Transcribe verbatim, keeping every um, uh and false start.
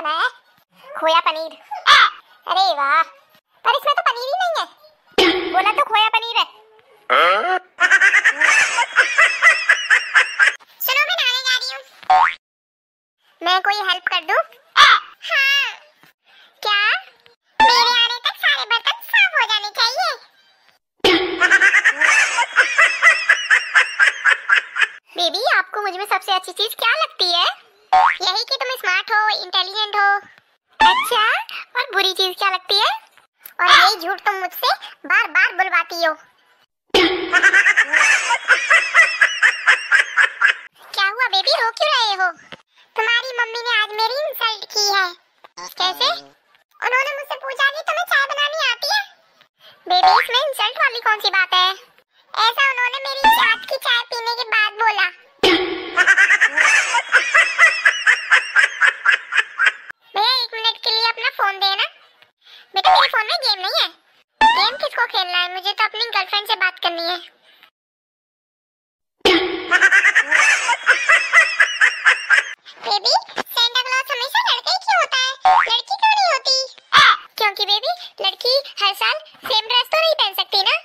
बनाया है? खोया पनीर। अरे वाह, पर इसमें तो पनीर ही नहीं है। बोला तो खोया पनीर है। सुनो, मैं नहाने जा रही हूँ। मैं कोई हेल्प कर दूँ? हाँ। क्या? मेरे आने तक सारे बर्तन साफ हो जाने चाहिए। बेबी, आपको मुझ में सबसे अच्छी चीज क्या लगती है? यही कि तुम स्मार्ट हो, इंटेलिजेंट हो। अच्छा, और बुरी चीज क्या लगती है? और यही झूठ तुम मुझसे बार बार बुलवाती हो। क्या हुआ बेबी, रो क्यों रहे हो? तुम्हारी मम्मी ने आज मेरी इंसल्ट की है। कैसे? उन्होंने मुझसे पूछा कि तुम्हें चाय बनानी आती है। बेबी, इसमें इंसल्ट वाली कौन सी बात है? ऐसा उन्होंने मेरी हाथ की चाय पीने के बाद बोला। भैया, एक मिनट के लिए अपना फोन देना। बेटा, मेरे फोन में गेम नहीं है। गेम किसको खेलना है? मुझे तो अपनी गर्लफ्रेंड से बात करनी है। बेबी, सेंटा क्लॉज हमेशा लड़का ही क्यों होता है? लड़की क्यों नहीं होती? क्योंकि बेबी, लड़की हर साल सेम ड्रेस तो नहीं पहन सकती ना।